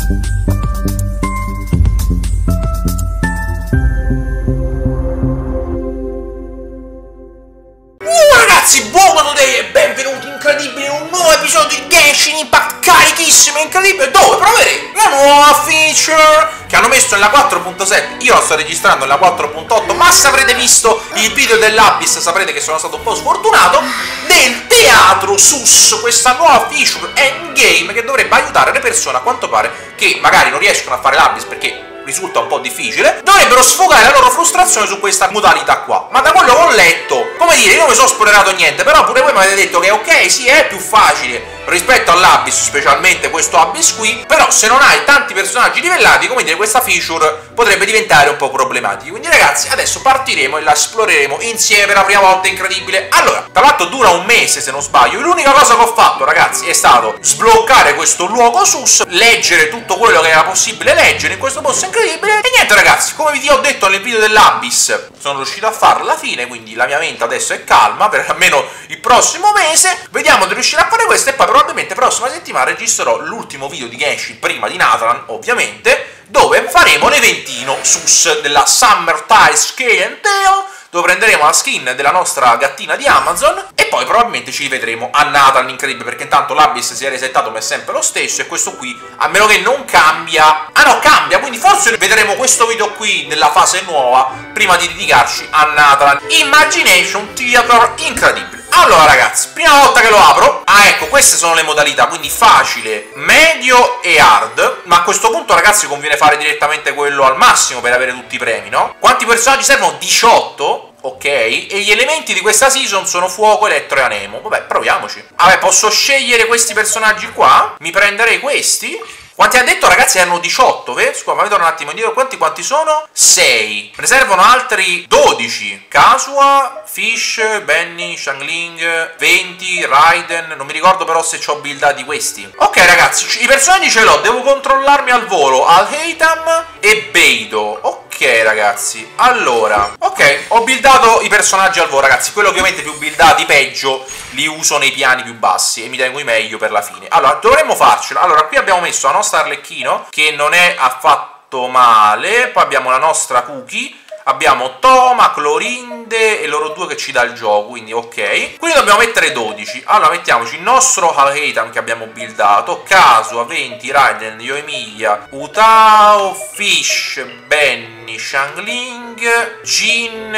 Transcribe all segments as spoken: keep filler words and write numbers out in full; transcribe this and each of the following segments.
Ragazzi, buon day e benvenuti incredibili in un nuovo episodio di Genshin Impact carichissimo e incredibile, dove proveremo la nuova feature che hanno messo nella quattro punto sette. Io la sto registrando nella quattro punto otto, ma se avrete visto il video dell'Abyss saprete che sono stato un po' sfortunato, del teatro S U S, questa nuova feature endgame che dovrebbe aiutare le persone, a quanto pare, che magari non riescono a fare l'Abyss perché risulta un po' difficile, dovrebbero sfogare la loro frustrazione su questa modalità qua. Ma da quello che ho letto, come dire, io non mi sono spoilerato niente, però pure voi mi avete detto che ok, sì, è più facile rispetto all'Abyss, specialmente questo Abyss qui, però se non hai tanti personaggi livellati, come dire, questa feature potrebbe diventare un po' problematica. Quindi ragazzi, adesso partiremo e la esploreremo insieme per la prima volta, incredibile. Allora, tra l'altro dura un mese se non sbaglio, l'unica cosa che ho fatto ragazzi è stato sbloccare questo luogo S U S, leggere tutto quello che era possibile leggere in questo posto incredibile, e niente ragazzi, come vi ho detto nel video dell'Abyss, sono riuscito a farlo alla fine, quindi la mia mente adesso è calma per almeno il prossimo mese. Vediamo di riuscire a fare questo e poi probabilmente prossima settimana registrerò l'ultimo video di Genshin prima di Nathan, ovviamente, dove faremo l'eventino S U S della Summertime Scale and Tail, dove prenderemo la skin della nostra gattina di Amazon e poi probabilmente ci rivedremo a Nathan, incredibile, perché intanto l'Abyss si è resettato ma è sempre lo stesso e questo qui, a meno che non cambia, ah no, cambia, quindi forse vedremo questo video qui nella fase nuova prima di dedicarci a Nathan. Imagination Theater, incredibile. Allora ragazzi, prima volta che lo apro, ah ecco, queste sono le modalità, quindi facile, medio e hard, ma a questo punto ragazzi conviene fare direttamente quello al massimo per avere tutti i premi, no? Quanti personaggi servono? diciotto? Ok, e gli elementi di questa season sono fuoco, elettro e anemo. Vabbè, proviamoci. Vabbè, posso scegliere questi personaggi qua? Mi prenderei questi? Quanti ha detto ragazzi? Erano diciotto, vero? Scusa, fammi tornare un attimo indietro. Quanti, quanti sono? sei. Ne servono altri dodici. Kasua, Fish, Benny, Xiangling, venti, Raiden. Non mi ricordo però se ci ho buildati questi. Ok ragazzi, i personaggi ce l'ho. Devo controllarmi al volo Alhaitham e Beidou. Ok ragazzi, allora, ok, ho buildato i personaggi al volo ragazzi. Quello ovviamente più buildati peggio li uso nei piani più bassi e mi tengo i meglio per la fine. Allora, dovremmo farcela. Allora, qui abbiamo messo la nostra Arlecchino, che non è affatto male. Poi abbiamo la nostra Cookie, abbiamo Toma, Clorinde e loro due che ci dà il gioco, quindi ok. Quindi dobbiamo mettere dodici. Allora mettiamoci il nostro Alhaitham che abbiamo buildato, Kasua, venti, Raiden, Yoimiya, Utao, Fish, Benny, Xiangling, Jin,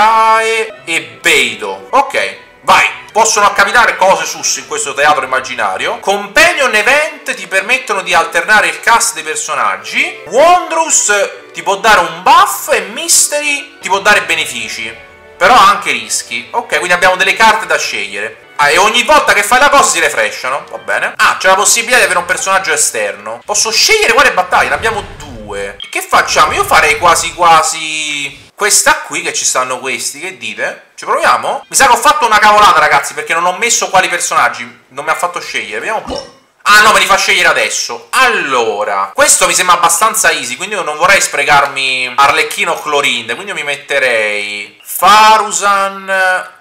Yae e Beidou. Ok, vai! Possono capitare cose S U S in questo teatro immaginario. Companion Event ti permettono di alternare il cast dei personaggi. Wondrous ti può dare un buff e Mystery ti può dare benefici, però ha anche rischi. Ok, quindi abbiamo delle carte da scegliere. Ah, e ogni volta che fai la cosa si refreshano, va bene. Ah, c'è la possibilità di avere un personaggio esterno. Posso scegliere quale battaglia, ne abbiamo due. Che facciamo? Io farei quasi quasi questa qui, che ci stanno questi, che dite? Ci proviamo? Mi sa che ho fatto una cavolata ragazzi, perché non ho messo quali personaggi, non mi ha fatto scegliere, vediamo un po'. Ah no, me li fa scegliere adesso. Allora, questo mi sembra abbastanza easy, quindi io non vorrei sprecarmi Arlecchino o Clorinde, quindi io mi metterei Farusan,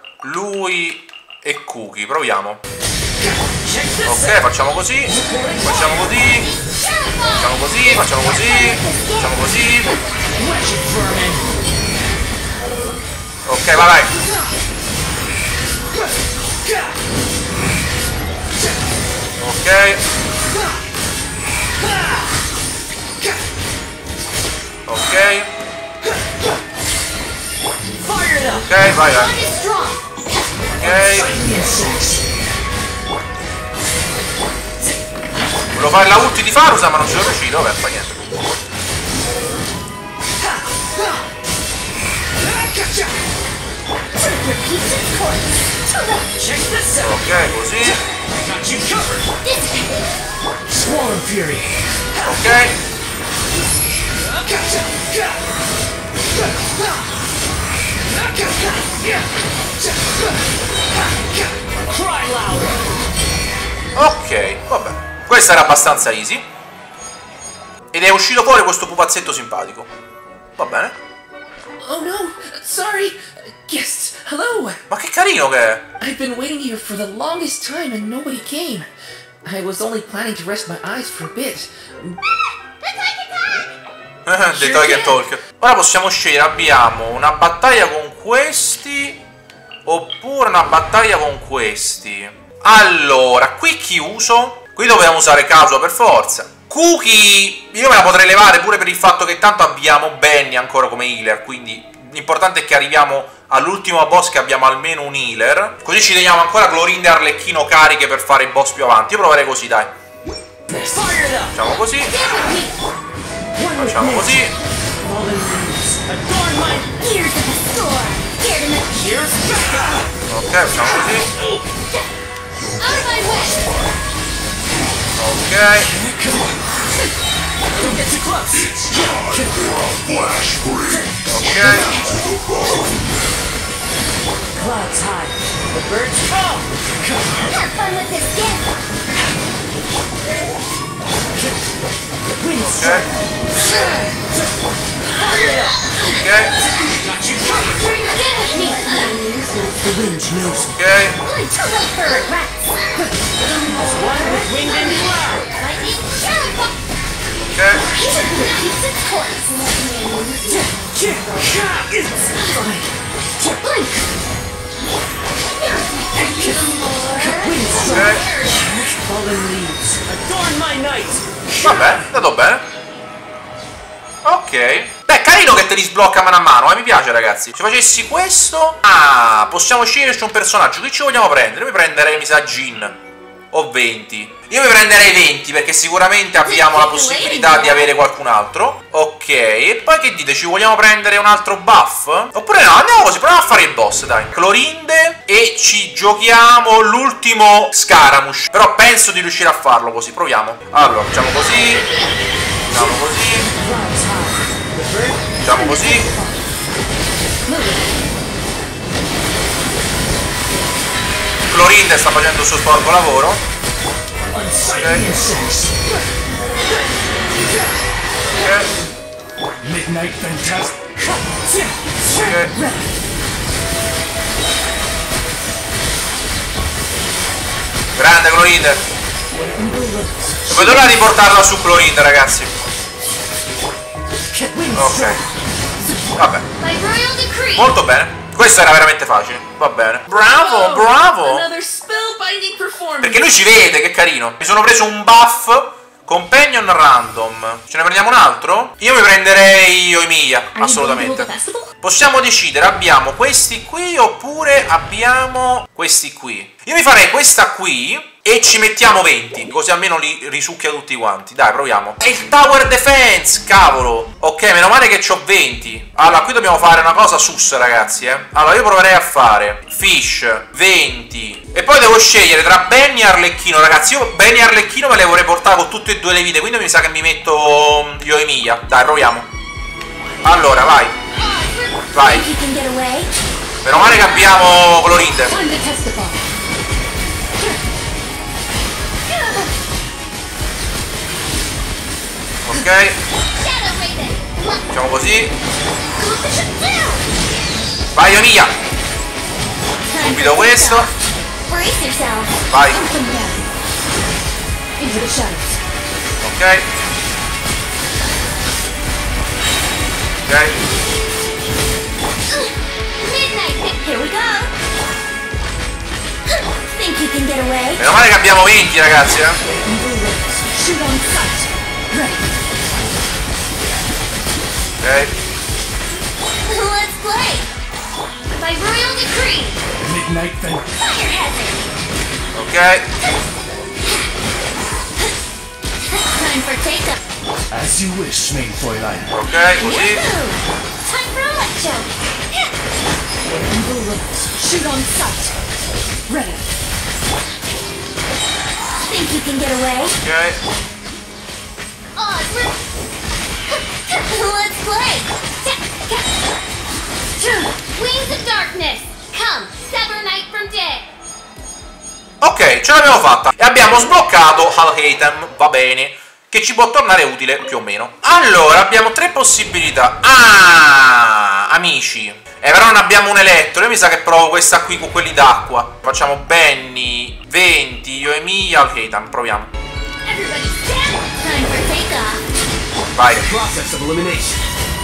lui e Cookie, proviamo. Ok, facciamo così, facciamo così, facciamo così, facciamo così, facciamo così. Ok, vai vai. Ok. Ok. Ok, vai vai. Ok. Volevo fare la ulti di Farusa ma non ci sono riuscito, vabbè, fa niente. Ok, così. Ok. Ok, vabbè. Questa era abbastanza easy. Ed è uscito fuori questo pupazzetto simpatico. Va bene. Oh no, sorry. Guests, hello. Ma che carino che è. I've been waiting here for the longest time and nobody came. I was only planning to rest my eyes for a bit. The Toy Can Talk. Ora possiamo scegliere, abbiamo una battaglia con questi oppure una battaglia con questi. Allora, qui chi uso? Qui dobbiamo usare Kazuha per forza. Cookie io me la potrei levare pure per il fatto che tanto abbiamo Benny ancora come healer, quindi l'importante è che arriviamo all'ultimo boss che abbiamo almeno un healer. Così ci teniamo ancora Clorinde e Arlecchino cariche per fare i boss più avanti. Io proverei così, dai. Facciamo così. Facciamo così. Ok, facciamo così. Ok. Ok. Clouds high. The birds come. Have fun with this gift. Winds Ok. Ok. Bring it with me. The wind knows. Ok. I'm too late for regrets. One with wind and cloud. Lightning, shower. Ok. It keeps its course. Blink. Wind Ok. strike. Fallen leaves. Adorn my night. Vabbè, è andato bene. Ok. Beh, carino che te li sblocca mano a mano, eh, mi piace, ragazzi. Se facessi questo... Ah, possiamo sceglierci un personaggio. Chi ci vogliamo prendere? Io mi prenderei, mi sa, Jin. O venti. Io mi prenderei venti perché sicuramente abbiamo la possibilità di avere qualcun altro. Ok, e poi che dite? Ci vogliamo prendere un altro buff? Oppure no, andiamo così, proviamo a fare il boss, dai. Clorinde e ci giochiamo l'ultimo Scaramouche. Però penso di riuscire a farlo così, proviamo. Allora, facciamo così. Facciamo così. Facciamo così. Clorinde sta facendo il suo sporco lavoro. Ok. Ok. Midnight fantastic. Ok. Grande Clorinde. Non vedo l'ora di portarla su Clorinde, ragazzi. Ok. Vabbè. By royal decree. Molto bene. Questo era veramente facile. Va bene. Bravo, bravo. Another spellbinding performance. Perché lui ci vede, che carino. Mi sono preso un buff Companion random. Ce ne prendiamo un altro? Io mi prenderei Yoimiya, assolutamente. Possiamo decidere, abbiamo questi qui oppure abbiamo questi qui. Io mi farei questa qui e ci mettiamo venti, così almeno li risucchia tutti quanti. Dai, proviamo. È il Tower Defense, cavolo. Ok, meno male che c'ho venti. Allora, qui dobbiamo fare una cosa sus, ragazzi, eh. Allora, io proverei a fare Fish, venti. E poi devo scegliere tra Benny e Arlecchino, ragazzi. Io Benny e Arlecchino me le vorrei portare con tutte e due le vite, quindi mi sa che mi metto Yoimiya. Dai, proviamo. Allora, vai. Vai. Meno male che abbiamo Clorinde. Ok. Facciamo così. Vai Yoimiya. Subito questo. Vai. Ok. Ok. Meno male che abbiamo venti, ragazzi, eh. Ok. Let's play. By royal decree. Midnight fan. Fire hazard. Ok. Time for take-up. As you wish, main Fräulein. Ok, così. Time for electro. Shoot on sight. Ready. Think you can get away? Ok. Onward. Let's play. Wings of darkness. Come, sever night from day. Ok, ce l'abbiamo fatta. E abbiamo sbloccato Alhaitham, va bene. Che ci può tornare utile, più o meno. Allora, abbiamo tre possibilità. Ah, amici. Eh, però non abbiamo un elettro. Io mi sa che provo questa qui con quelli d'acqua. Facciamo Benny, venti, Yoimiya, Alhaitham. Proviamo. Everybody stand. Time for take-off. Vai. Process of elimination.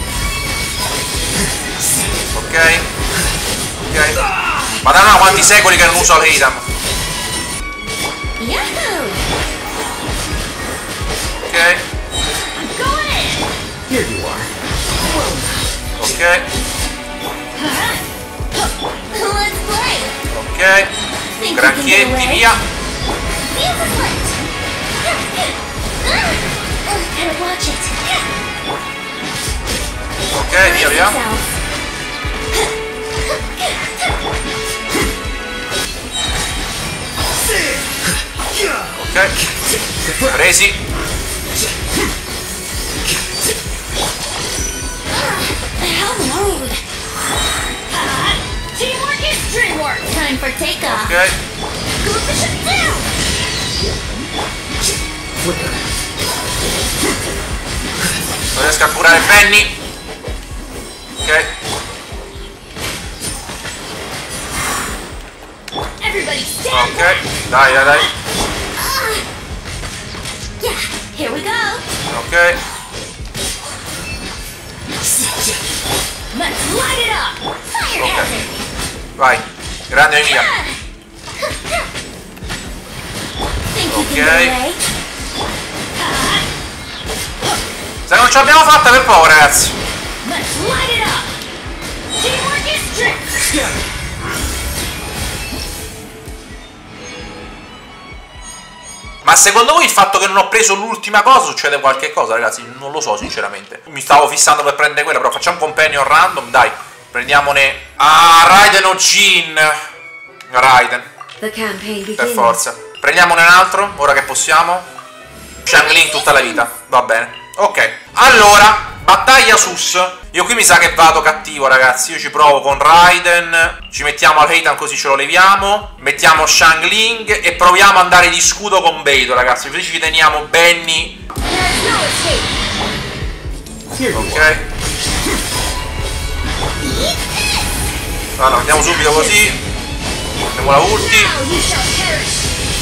Ok. Ok. Madonna, quanti secoli che non uso l'Eitam. Yahoo! Ok. I'm going in! Here you are. Ok. Let's play! Ok. Think Granchietti, you can get away? via. Feel the foot! Gotta watch it! Ok, via, via. Ok. Presi. How rude! Teamwork is dreamwork! Time for takeoff! Ok. Go the ship down! Flicker. Non riesco a curare Benny. Ok. Everybody stand! Ok. Dai, dai, dai. Yeah, here we go! Ok. Let's light it up! Fire Ok. hazard! Vai. Grande via. Think you Ok. can get away? Se non ce l'abbiamo fatta per poco, ragazzi. Let's light it up! Teamwork is strict! Ma secondo voi il fatto che non ho preso l'ultima cosa succede qualche cosa, ragazzi? Non lo so, sinceramente. Mi stavo fissando per prendere quella, però facciamo un companion random, dai. Prendiamone... Ah, Raiden o Jin. Raiden. The campaign Per begins. forza. Prendiamone un altro, ora che possiamo. Xiangling tutta la vita, va bene. Ok, allora, battaglia sus. Io qui mi sa che vado cattivo, ragazzi. Io ci provo con Raiden. Ci mettiamo al Heitan così ce lo leviamo. Mettiamo Xiangling e proviamo ad andare di scudo con Beidou, ragazzi. Così ci teniamo Benny. Ok. Allora, andiamo subito così. Mettiamo la ulti. Now you shall perish!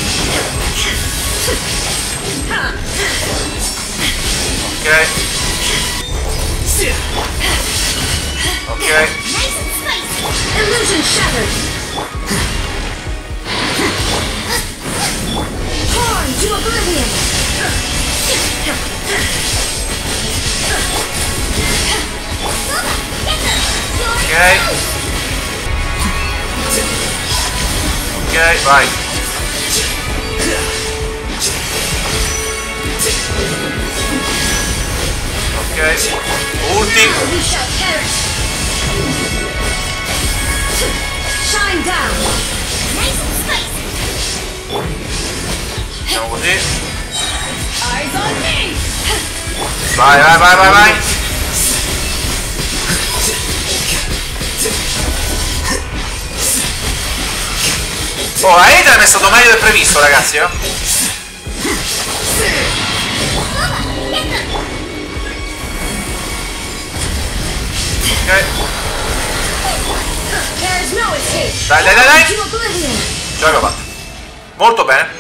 Ok. Ok. Nice and spicy! Illusion shattered. Torn to oblivion. Ok. Ok, vai. Ok. Ulti. You shall perish. Shine down. Nice and spicy! Facciamo così. Eyes on me! Vai, vai, vai, vai, vai. Oh, Aiden è stato meglio del previsto, ragazzi, eh? Ok. There's no escape. Dai, dai, dai, dai. To oblivion. Ce l'abbiamo fatta. Molto bene.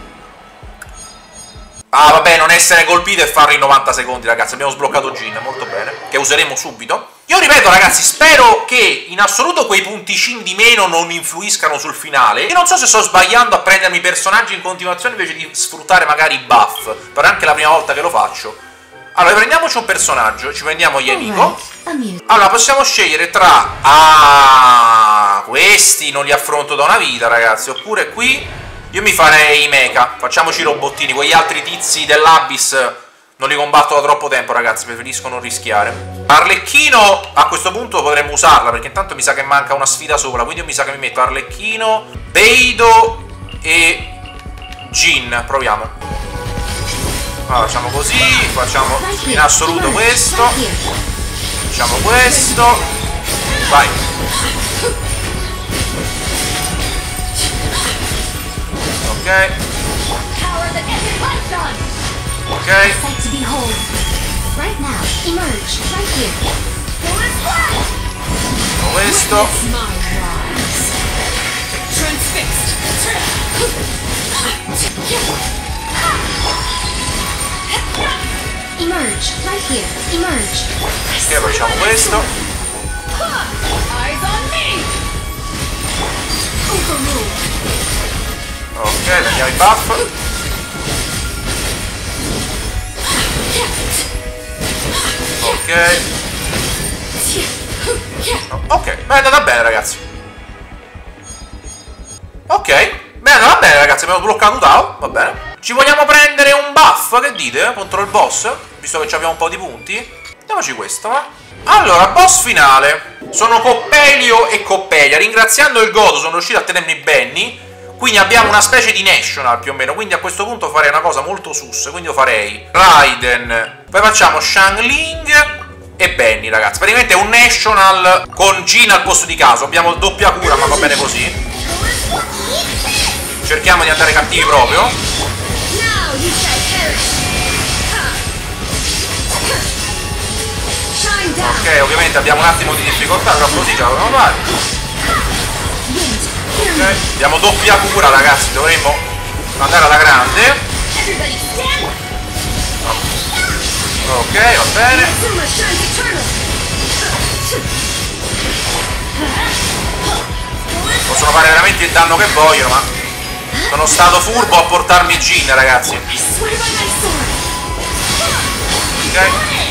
Ah, vabbè, non essere colpito e farlo in novanta secondi, ragazzi. Abbiamo sbloccato Jin, molto bene. Che useremo subito. Io ripeto, ragazzi, spero che in assoluto quei punticini di meno non influiscano sul finale. Io non so se sto sbagliando a prendermi personaggi in continuazione invece di sfruttare magari i buff. Però è anche la prima volta che lo faccio. Allora, prendiamoci un personaggio. Ci prendiamo Yemiko. Amuse. Allora, possiamo scegliere tra... Ah, questi non li affronto da una vita, ragazzi. Oppure qui... Io mi farei i mecha. Facciamoci i robottini. Quegli altri tizi dell'Abyss non li combatto da troppo tempo, ragazzi. Preferisco non rischiare. Arlecchino, a questo punto potremmo usarla, perché intanto mi sa che manca una sfida sopra. Quindi io mi sa che mi metto Arlecchino, Beidou e Jin. Proviamo. Allora, facciamo così. Facciamo in assoluto questo. Facciamo questo. Vai. Ok. Power that can be punched on! Ok. Sight to behold. Right now, emerge. Right here. Bonus blast! Questo. My rise. Transfixed. Emerge. Emerge. Right here. Emerge. Ok, poi facciamo questo. Eyes on me. Ok, prendiamo i buff. Ok. Ok, beh, è andata bene, ragazzi. Ok, beh, è andata bene, ragazzi. Abbiamo bloccato Tao, va bene. Ci vogliamo prendere un buff, che dite? Contro il boss? Visto che abbiamo un po' di punti. Andiamoci questo, va? Allora, boss finale. Sono Coppelio e Coppelia. Ringraziando il Godo sono riuscito a tenermi Benny. Quindi abbiamo una specie di national più o meno. Quindi a questo punto farei una cosa molto sus. Quindi io farei Raiden. Poi facciamo Xiangling e Benny, ragazzi. Praticamente è un national con Jin al posto di Caso. Abbiamo doppia cura, ma va bene così. Cerchiamo di andare cattivi proprio. Ok, ovviamente abbiamo un attimo di difficoltà, però così ce la dobbiamo fare. Ok, abbiamo doppia cura, ragazzi, dovremmo andare alla grande. Ok, va bene. Possono fare veramente il danno che vogliono, ma sono stato furbo a portarmi Jin, ragazzi. Ok.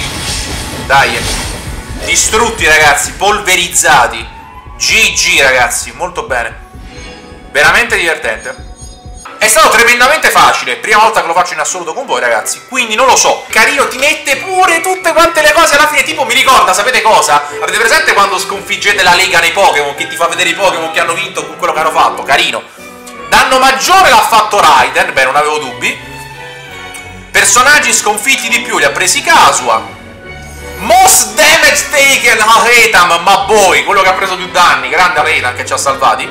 Dai. Distrutti, ragazzi, polverizzati. G G, ragazzi, molto bene. Veramente divertente. È stato tremendamente facile. Prima volta che lo faccio in assoluto con voi, ragazzi. Quindi non lo so. Carino, ti mette pure tutte quante le cose alla fine. Tipo, mi ricorda, sapete cosa? Avete presente quando sconfiggete la Lega nei Pokémon? Che ti fa vedere i Pokémon che hanno vinto con quello che hanno fatto? Carino. Danno maggiore l'ha fatto Raiden. Beh, non avevo dubbi. Personaggi sconfitti di più li ha presi Kazuha. Most damage taken a Retam, ma boy, quello che ha preso più danni. Grande Retam che ci ha salvati.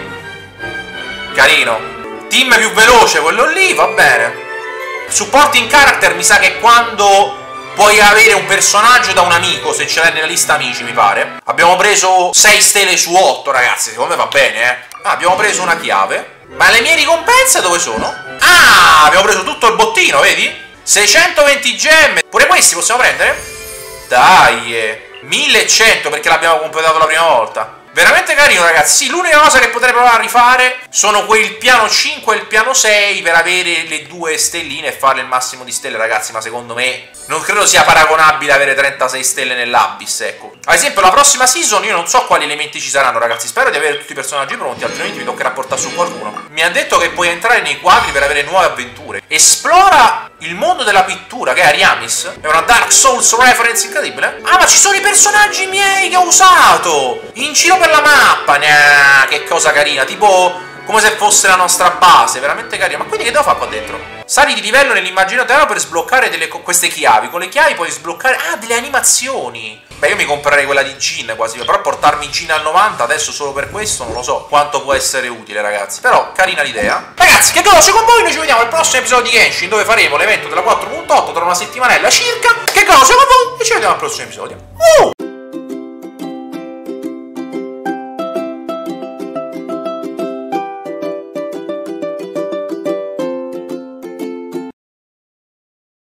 Carino. Team più veloce, quello lì, va bene. Supporting character mi sa che quando puoi avere un personaggio da un amico, se ce l'hai nella lista amici, mi pare. Abbiamo preso sei stelle su otto, ragazzi, secondo me va bene, eh. Ah, abbiamo preso una chiave. Ma le mie ricompense dove sono? Ah, abbiamo preso tutto il bottino, vedi? seicentoventi gemme. Pure questi possiamo prendere? Dai, millecento perché l'abbiamo completato la prima volta. Veramente carino, ragazzi. Sì, l'unica cosa che potrei provare a rifare sono quel piano cinque e il piano sei per avere le due stelline e fare il massimo di stelle, ragazzi. Ma secondo me non credo sia paragonabile avere trentasei stelle nell'Abyss, ecco. Ad esempio la prossima season io non so quali elementi ci saranno, ragazzi. Spero di avere tutti i personaggi pronti, altrimenti mi toccherà portare su qualcuno. Mi ha detto che puoi entrare nei quadri per avere nuove avventure. Esplora il mondo della pittura, che è Ariamis. È una Dark Souls reference incredibile. Ah, ma ci sono i personaggi miei che ho usato in giro per la mappa. Nah, che cosa carina. Tipo come se fosse la nostra base. Veramente carina. Ma quindi che devo fare qua dentro? Sali di livello nell'immaginario per sbloccare delle, queste chiavi. Con le chiavi puoi sbloccare... Ah, delle animazioni. Beh, io mi comprerei quella di Jin quasi. Però portarmi Jin al novanta adesso solo per questo non lo so quanto può essere utile, ragazzi. Però carina l'idea. Ragazzi, che cosa con voi? Noi ci vediamo al prossimo episodio di Genshin, dove faremo l'evento della quattro punto otto tra una settimanella circa. Che cosa con voi? E ci vediamo al prossimo episodio. Uh!